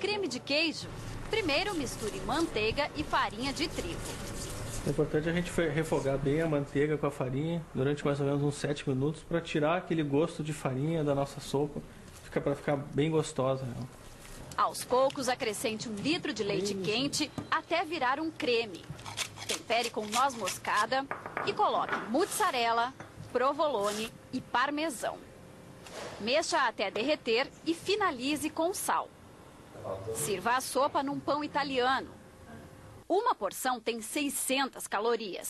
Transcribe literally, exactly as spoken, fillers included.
creme de queijo? Primeiro misture manteiga e farinha de trigo. É importante a gente refogar bem a manteiga com a farinha durante mais ou menos uns sete minutos para tirar aquele gosto de farinha da nossa sopa, fica para ficar bem gostosa. Né? Aos poucos, acrescente um litro de leite quente até virar um creme. Tempere com noz moscada e coloque mussarela, provolone e parmesão. Mexa até derreter e finalize com sal. Sirva a sopa num pão italiano. Uma porção tem seiscentas calorias.